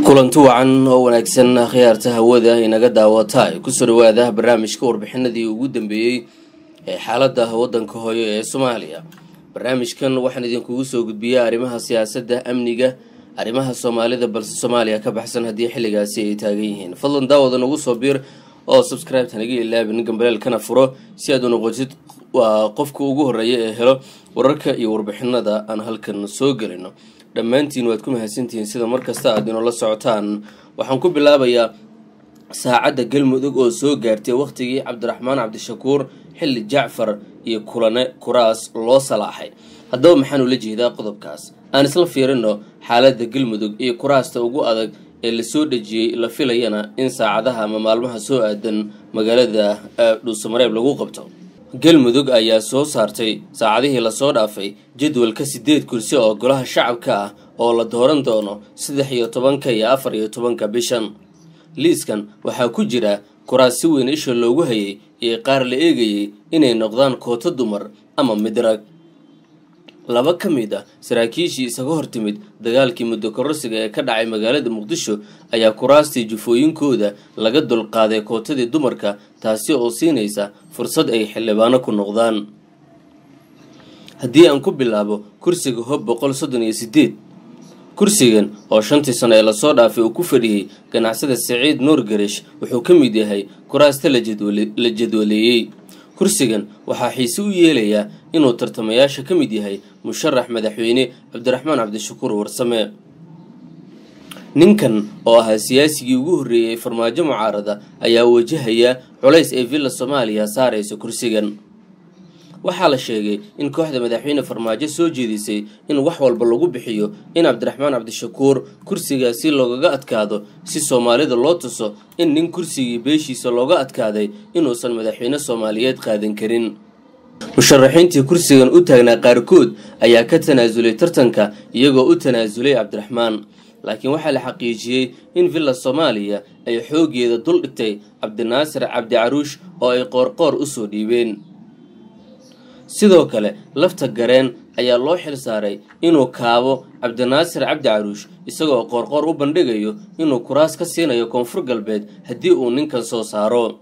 kulanti wacan oo wanaagsan khiyaarta hawada inaga daawata ku soo dhawaada barnaamijka warbixinadii ugu dambeeyay ee xaaladda wadanka hooyo ee Soomaaliya. barnaamijkan waxaan idinkugu soo gudbiyaa arrimaha siyaasadda, amniga, arrimaha Soomaalida balse Soomaaliya ka baxsan hadii xilligaasi ay taagan yihiin. fadlan daawada nagu soo biir oo subscribe tanaga ilaabin gambalelkana furo si aad u noqotid qofka ugu horeeya ee helo wararka iyo warbixinada aan halkan soo galino. dhammaantiin waad ku mahadsantihiin sida markasta aad inoo la socotaan. waxaan ku bilaabayaa saacadda galmudug oo soo gaartay waqtigii Cabdiraxmaan Cabdishakuur xilli Jacfar iyo kuraas loo salaaxay. haddaba maxaan ula jeedaa qodobkaas? aan isla fiirino xaaladda galmudug iyo kuraasta ugu adag ee la soo dhajiyay, la filayana in saacadaha ama maalmaha soo aadan magaalada Dhuusamareeb lagu qabto. galmudug ayaa soo saartay saacadihii la soo dhaafay jadwalka 8 kursi oo golaha shacabka ah oo la dooran doono 13 iyo 14 bishan. liiskan waxaa ku jira kuraas si weyn isha loogu hayay ee qaar la eegayay inay noqdaan koota dumar ama midrag. laba ka mid ah saraakiishii isaga hortimid dagaalkii muddo kororsiga ee ka dhacay magaalada Muqdisho ayaa kuraastii jufooyinkooda laga dulqaaday kootadii dumarka, taasi oo siinaysa fursad ay xildhibaano ku noqdaan. haddii aan ku bilaabo kursiga Hob 138, kursigan oo 5 sano ee la soo dhaafay uu ku fadhiyay ganacsada Saciid Nuur Garish wuxuu ka mid yahay kuraasta la jadwaleeyay. kursigan waxaa xiise u yeelayaa inuu tartamayaasha ka mid yahay musharax madaxweyne Cabdiraxmaan Cabdishakuur Warsame. ninkan oo ahaa siyaasigii ugu horeeyay farmaajo mucaarada ayaa wajahaya culays ay villa Soomaaliya saarayso kursigan. waxaa la sheegay in kooxda madaxweyne farmaajo soo jeedisay in wax walba lagu bixiyo in Cabdiraxmaan Cabdishakuur kursigaasi loogaga adkaado si Soomaalida loo tuso in nin kursigii beeshiisa looga adkaaday inuusan madaxweyne Soomaaliyeed qaadan karin. musharaxiintii kursigan u taagnaa qaarkood ayaa ka tanaasulay tartanka iyagoo u tanaasulay Cabdiraxmaan, laakiin waxaa la xaqiijiyay in villa Soomaaliya ay xoogeeda dul dhigtay Cabdinaasir Cabdi Caruush oo ay qoorqoor u soo dhiibeen. sidoo kale lafta gareen ayaa loo xil saaray inuu kaabo Cabdinaasir Cabdi Caruush isagoo qoorqoor u bandhigayo inuu kuraas ka siinayo Koonfur Galbeed haddii uu ninkan soo saaro.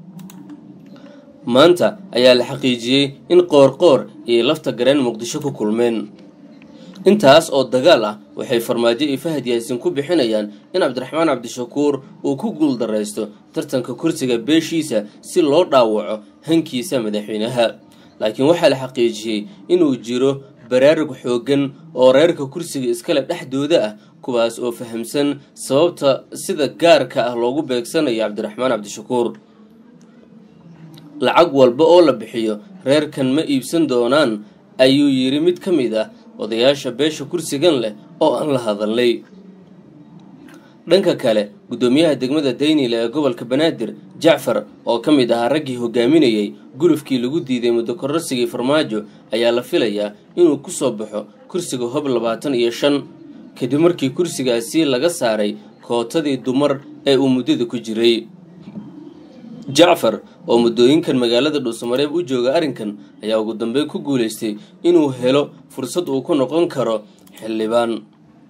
maanta ayaa la xaqiijiyay in qoorqoor iyo lafta gareen Muqdisho ku kulmeen. intaas oo dagaal ah waxay farmaajo iyo Fahad Yaasin ku bixinayaan in Cabdiraxmaan Cabdishakuur uu ku guuldareysto tartanka kursiga beeshiisa si loo dhaawaco hankiisa madaxweynaha. laakiin waxaa la xaqiijiyay inuu jiro baraarug xoogan oo reerka kursiga iskale dhexdooda ah, kuwaas oo fahamsan sababta sida gaarka ah loogu beegsanayo Cabdiraxmaan Cabdishakuur. lacag walba oo la bixiyo reerkan ma iibsan doonaan, ayuu yiri mid ka mid ah odayaasha beesha kursigan leh oo aan la hadalnay. dhanka kale gudoomiyaha degmada Daynile ee gobolka Banaadir Jacfar oo ka mid ah raggii hogaaminayay gulufkii lagu diiday muddo kororsigii farmaajo ayaa la filayaa inuu ku soo baxo kursiga Hob 25 kadib markii kursigaasi laga saaray kootadii dumar ee uu muddada ku jiray. Jacfar oo muddooyinkan magaalada Dhuusamareeb u jooga arrinkan ayaa ugu dambeyn ku guuleystay inuu helo fursad uu ku noqon karo xildhibaan.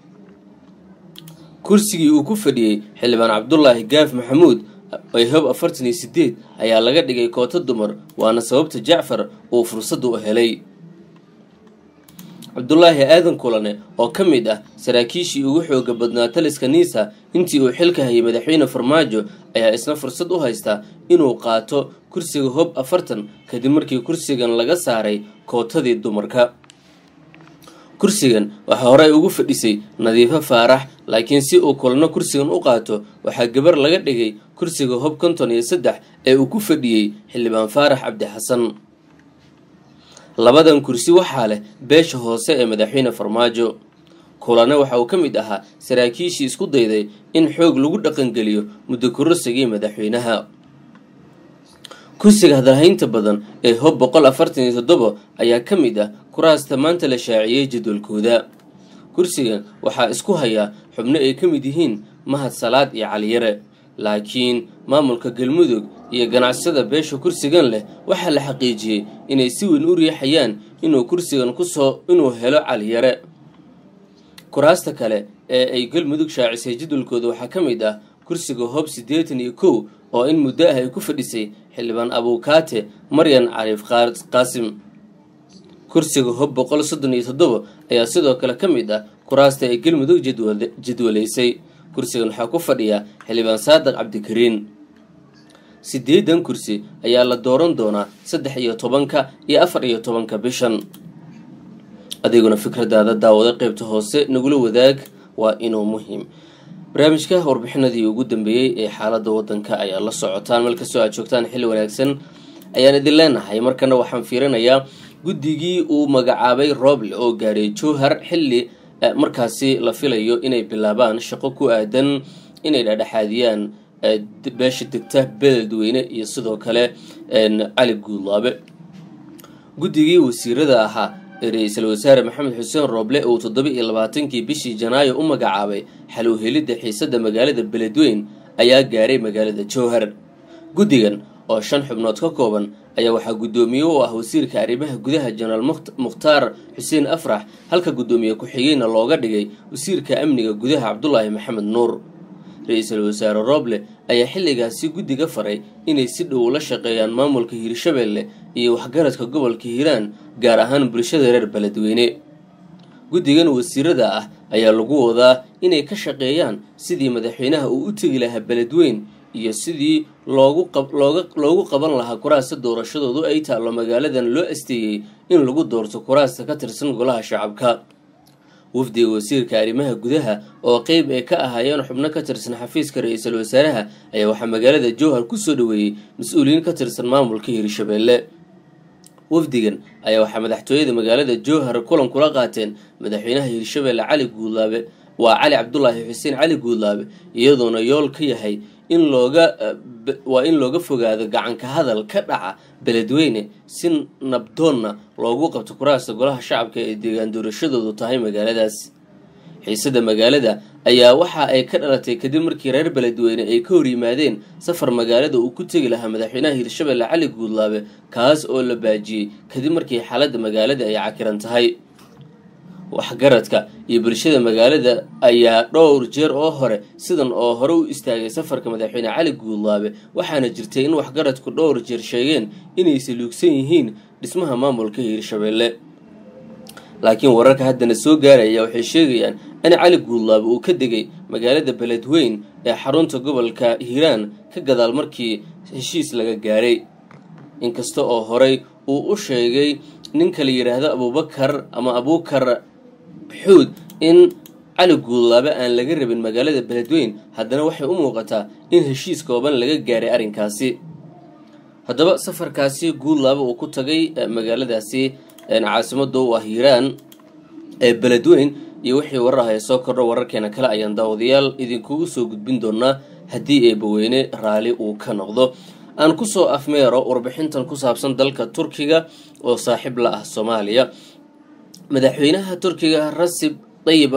kursigii uu ku fadhiyay xildhibaan Cabdullaahi Gaaf Maxamuud ee Hob 48 ayaa laga dhigay koota dumar, waana sababta Jacfar uu fursad u helay. Cabdullaahi Aadan Kulane oo ka mid ah saraakiishii ugu xooga badnaa taliska Niisa intii uu xilka hayay madaxweyne farmaajo ayaa isna fursad u haysta inuu qaato kursiga Hob 40 kadib markii kursigan laga saaray kootadii dumarka. kursigan waxaa horey ugu fadhisay Nadiifo Faarax, laakiin si uu kulano kursigan u qaato waxaa gabar laga dhigay kursiga Hob 53 ee uu ku fadhiyay xildhibaan Faarax Cabdi Xasan. labadan kursi waxaa leh beesha hoose ee madaxweyne farmaajo. kulane waxa uu ka mid ahaa saraakiishii isku dayday in xoog lagu dhaqan geliyo muddo kororsigii madaxweynaha. kursiga hadalhaynta badan ee Hob 147 ayaa ka mid ah kuraasta maanta la shaaciyay jadwalkooda. kursigan waxaa isku haya xubno ay ka mid yihiin Mahad Salaad iyo Cali Yare, laakiin maamulka galmudug iyo ganacsada beesha kursigan leh waxaa la xaqiijiyay inay si weyn u riixayaan inuu kursigan inuu helo Cali Yare. kuraasta kale ee ay galmudug shaacisay jadwalkooda waxaa ka mid ah kursiga hoob 81 oo in muddo ah ay ku fadhisay xildhibaan abuukaate maryan cariif qaasim. kursiga hoob 137 ayaa sidoo kale ka mid ah kuraasta ay galmudug jadwaleysay. kursigan waxaa ku fadhiya xildhibaan saadiq cabdikariin. 8 kursi ayaa la dooran doonaa 13 iyo 14 bishan. adiguna fikradaada daawada qaybta hoose nagula wadaag, waa inuu muhiim. barnaamijka warbixinadii ugu dambeeyay ee xaaladda wadanka ayaa la socotaan, meel kastoo aad joogtaan xilli wanaagsan ayaan idin leenahay. markana waxaan fiirinayaa guddigii uu magacaabay Roble oo gaaray Jowhar xilli markaasi la filayo inay bilaabaan shaqo ku aadan inay dhexdhexaadiyaan beesha degta beledweyne iyo sidoo kale Cali Guulaabe. guddigii wasiirada ahaa ra'iisul wasaare Maxamed Xuseen Roble oo 27kii bishii Janaayo u magacaabay xal u helidda xiisadda magaalada beledweyne ayaa gaaray magaalada Jowhar. guddigan oo 5 xubnood ka kooban ayaa waxaa gudoomiye u ah wasiirka arrimaha gudaha Janaal Mukhtaar Xuseen Afrax, halka gudoomiye ku-xigeenna looga dhigay wasiirka amniga gudaha Cabdullaahi Maxamed Nuur. ra'iisul wasaare Roble ayaa xilligaasi guddiga faray inay si dhow la shaqeeyaan maamulka Hiirshabelle iyo waxgaradka gobolka Hiiraan, gaar ahaan bulshada reer beledweyne. guddigan wasiirada ah ayaa lagu wadaa inay ka shaqeeyaan sidii madaxweynaha uu u tegi lahaa beledweyne iyo sidii loogu qaban lahaa kuraasta doorashadoodu ay taalo magaaladan loo asteeyay in lagu doorto kuraasta ka tirsan golaha shacabka. wafdiga wasiirka arrimaha gudaha oo qayb ay ka ahaayeen xubno ka tirsan xafiiska ra'iisul wasaaraha ayaa waxaa magaalada Jowhar ku soo dhaweeyay mas'uuliyiin ka tirsan maamulka Hiirshabelle. wafdigan ayaa waxaa madaxtooyada magaalada Jowhar kulan kula qaateen madaxweynaha Hiirshabelle Cali Cabdullaahi Xuseen Cali Guulaabe, iyadoona yool ka yahay in looga fogaado gacan ka hadal ka dhaca beledweyne si nabdoonna loogu qabto kuraasta golaha shacabka ee deegaan doorashadoodu tahay magaaladaas. xiisadda magaalada ayaa waxa ay ka dhalatay kadib markii reer beledweyne ay ka hor yimaadeen safar magaalada uu ku tegi lahaa madaxweynaha Hiirshabelle Cali Guulaabe, kaas oo la baajiyay kadib markii xaaladda magaalada ay cakiran tahay. waxgaradka iyo bulshada magaalada ayaa dhowr jeer oo hore sidan oo hore u istaagay safarka madaxweyne Cali Guulaabe, waxaana jirtay in waxgaradku dhowr jeer sheegeen inay saluugsan yihiin dhismaha maamulka Hiirshabelle. laakiin wararka haddana soo gaaraya waxay sheegayaan in Cali Guulaabe uu ka degay magaalada beledweyne ee xarunta gobolka Hiiraan ka gadaal markii heshiis laga gaaray. inkasta oo horey uu u sheegay ninka la yiraahdo Abuukar xuud in Cali Guulaabe aan laga rabin magaalada beledweyne, haddana waxay u muuqataa in heshiis kooban laga gaaray arrinkaasi. haddaba safarkaasi Guulaabe uu ku tagay magaaladaasi caasimadda u ah Hiiraan ee beledweyne iyo wixii warar ah soo kordho wararkeena kale ayaan daawadayaal idinkugu soo gudbin doonaa haddii eebaweyne raali uu ka noqdo. aan ku soo afmeero warbixintan ku saabsan dalka Turkiga oo saaxiib la ah Soomaaliya. madaxweynaha Turkiga Rajab Tayyip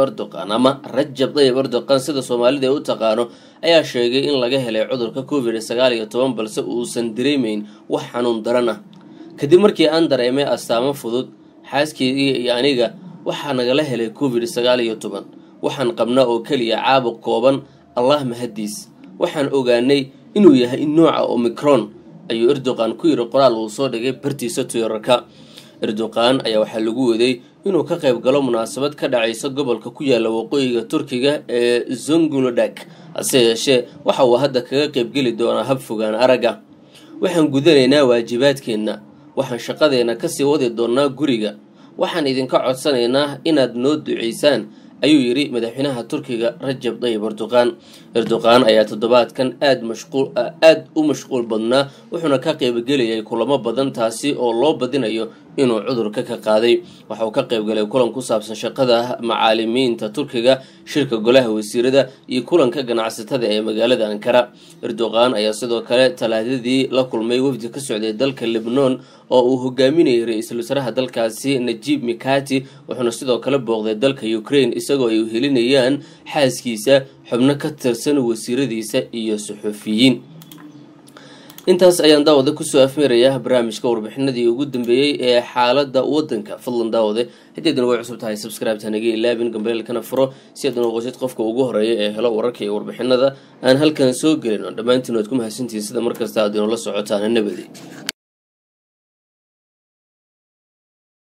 Erdogan sida Soomaalida u taqaano ayaa sheegay in laga helay cudurka COVID-19 balse uusan dareemeyn wax xanuun daran ah. kadib markii aan dareemay astaamo fudud, xaaskeyga iyo aniga waxaa nagala helay COVID-19. waxaan qabnaa oo kaliya caabuq kooban, Allah mahadiis. waxaan ogaanay inuu yahay nooca Omicron, ayuu Erdogan ku yiri qoraal uu soo dhigay bartiisa Twitterka. Erdogan ayaa waxaa lagu waday inuu ka qayb galo munaasabad ka dhacaysa gobolka ku yaala waqooyiga Turkiga ee Zonguldak, hase yeeshee waxa uu hadda kaga qayb geli doonaa hab fogaan araga. waxaan gudanaynaa waajibaadkeena, waxaan shaqadeena ka sii wadi doonaa guriga, waxaan idinka codsanaynaa inaad noo duceysaan, ayuu yiri madaxweynaha Turkiga Rajab Tayyip Erdogan ayaa toddobaadkan aad u mashquul badnaa, wuxuuna ka qayb galay kulamo badan taasi oo loo badinayo inuu cudurka ka qaaday. waxa uu ka qayb galay kulan ku saabsan shaqada macallimiinta Turkiga, shirka golaha wasiirada iyo kulanka ganacsatada ee magaalada Ankara. Erdogan ayaa sidoo kale talaadadii la kulmay wafdi ka socday dalka Lebanon oo uu hogaaminayay ra'iisul wasaaraha dalkaasi Najib Mikati, wuxuuna sidoo kale booqday dalka Ukraine isagoo ay helinayaan xaaskiisa, xubno ka tirsan wasiiradiisa iyo suxufiyiin. intaas ayaan daawada kusoo afmeerayaa barnaamijka warbixinadii ugu dambeeyey ee xaalada wadanka. fadlan daawade haddii aad way cusub tahay subscribe naga ilaabin gambeelkana furo si aad noqoshid qofka ugu horeeya ee helo wararka iyo warbixinada aan halkan soo gelino. dhammaantiin waad ku mahadsantihiin sida markasta aad inoola socotaan. nabadi.